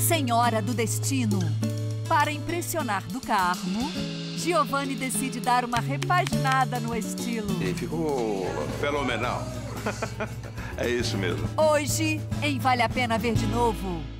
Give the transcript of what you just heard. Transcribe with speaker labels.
Speaker 1: Senhora do Destino. Para impressionar do Carmo, Giovanni decide dar uma repaginada no estilo.
Speaker 2: E ficou fenomenal. É isso mesmo.
Speaker 1: Hoje, em Vale a Pena Ver de Novo.